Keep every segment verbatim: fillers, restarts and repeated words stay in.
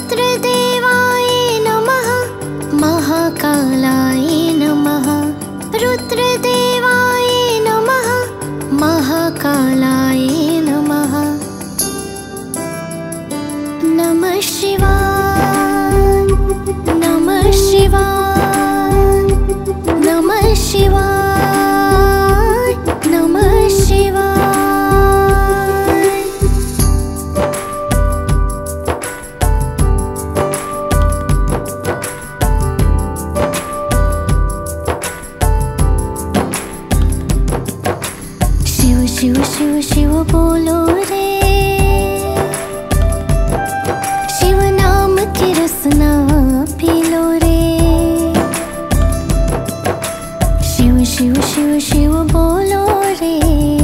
रुद्रदेवाय नमः महाकालाय नमः रुद्रदेवाय नमः महाकालाय नमः। नमः शिवाय नमः शिवाय नमः शिवाय नमः शिवाय। शिव शिव शिव शिव बोलो रे, शिव नाम की रसना पी लो रे। शिव शिव शिव शिव बोलो रे,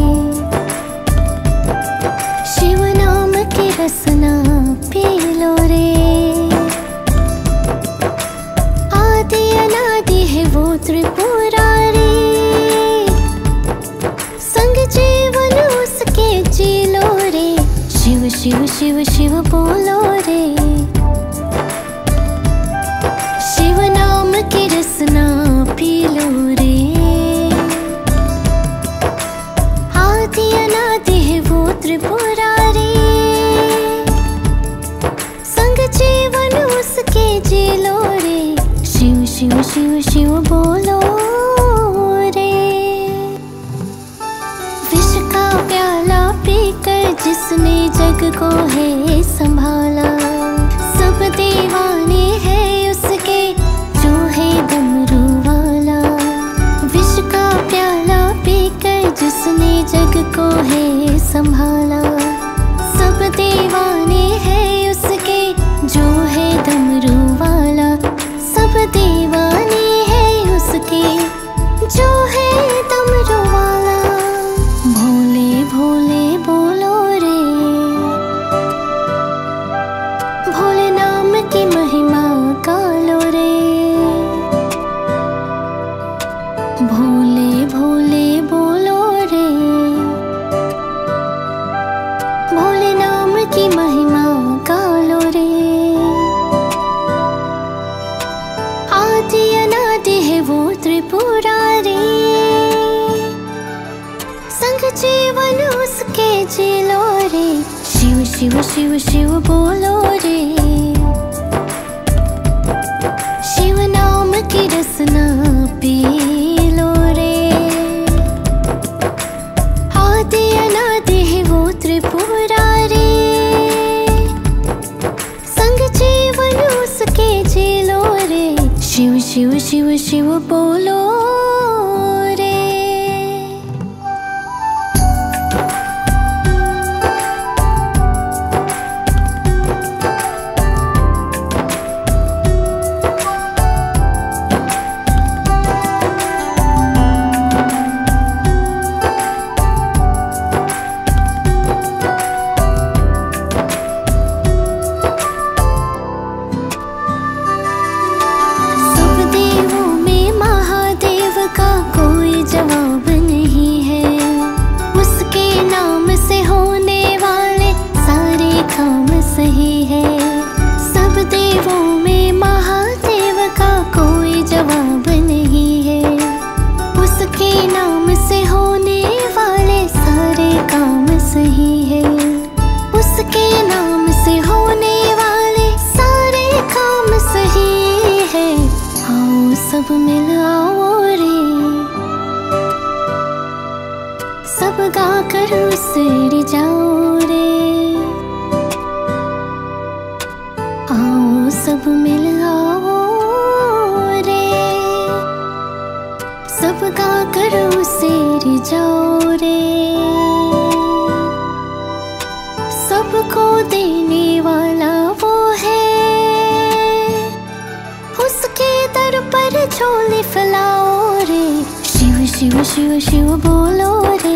शिव नाम की रसना पी लो रे। आदि अनादि है वो त्रिपुरारी, संग जीवन उसके जी लो रे। शिव शिव शिव शिव बोलो रे, शिव नाम की रसना पी लो रे। आदि अनादि है वो त्रिपुरारी, संग जीवन उसके जी लो रे। शिव शिव शिव शिव बोलो रे। विष का प्याला पीकर जिसने जग को है संभाला, सब दीवाने हैं उसके जो है डमरू वाला। विष का प्याला पीकर जिसने जग को है संभाला, सब दीवाने हैं उसके जो है डमरू वाला। सब दीवाने हैं उसके जो है डमरू वाला। भोले भोले बोलो रे, भोले नाम की महिमा गालो रे। भोले भोले बोलो रे, भोले नाम की महिमा गालो रे। आदि अनादि है वो त्रिपुरारी, संग जीवन उसके जी लो रे। शिव शिव शिव शिव बोलो रे, शिव नाम की रसना पी लो रे। आदि अनादि है वो त्रिपुरारी, संग जीवन उसके जी लो रे। शिव शिव शिव शिव बोलो रे। सब देवों में महादेव का कोई जवाब नहीं है, उसके नाम से होने वाले सारे काम सही है। सब देवों में महादेव का कोई जवाब नहीं है, उसके नाम से होने वाले सारे काम सही है। उसके नाम से होने वाले सारे काम सही है। आओ सब मिल आओ रे, सब गाकर उससे जाओ रे। आओ सब मिल आओ रे, सब गाकर उससे जाओ रे। सबको देने वाला वो है, उसके दर पर झोली फैलाओ रे। शिव शिव शिव शिव बोलो रे,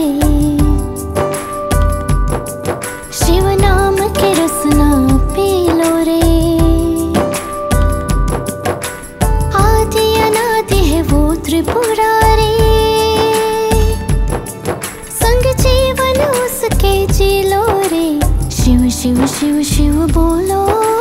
शिव नाम की रसना पी लो रे। आदि अनादि है वो त्रिपुरारी, संग जीवन उसके जी लो रे। शिव शिव शिव शिव बोलो।